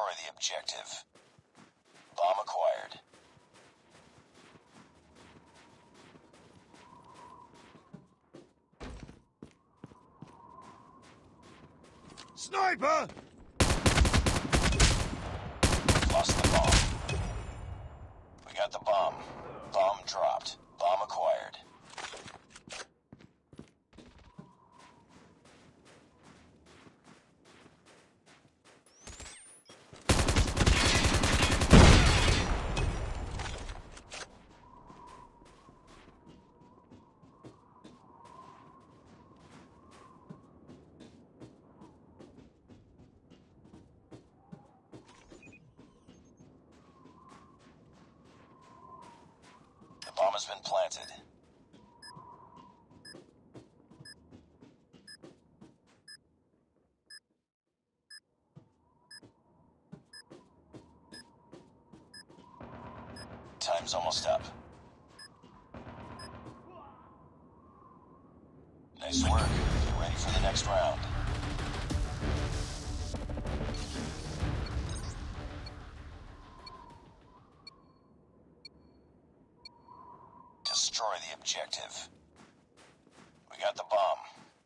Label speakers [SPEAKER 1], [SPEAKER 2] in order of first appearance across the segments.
[SPEAKER 1] Destroy the objective. Bomb acquired.
[SPEAKER 2] Sniper!
[SPEAKER 1] Lost the bomb. We got the bomb. Bomb dropped. Bomb acquired. The bomb has been planted. Time's almost up. Nice work. Get ready for the next round. Destroy the objective. We got the bomb.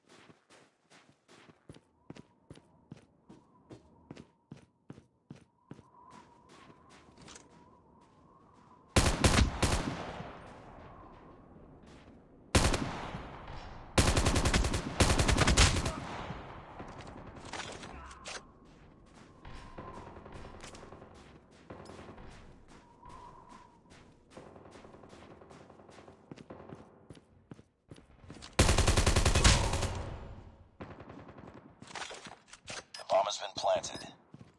[SPEAKER 1] The bomb has been planted.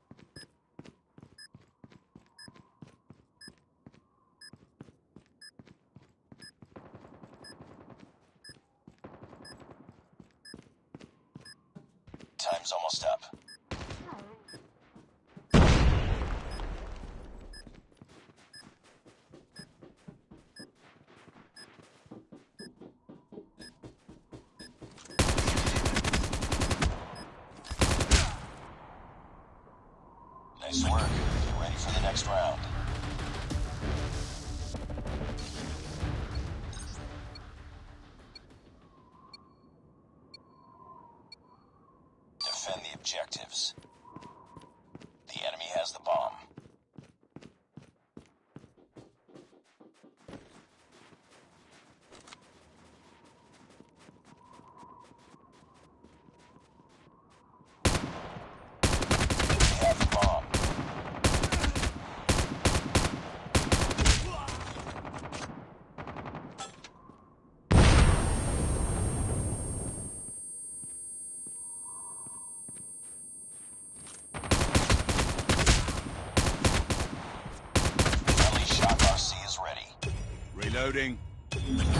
[SPEAKER 1] Time's almost up. Nice work. Get ready for the next round. Defend the objectives. The enemy has the bomb. We have the bomb. Friendly Shock RC is ready.
[SPEAKER 2] Reloading.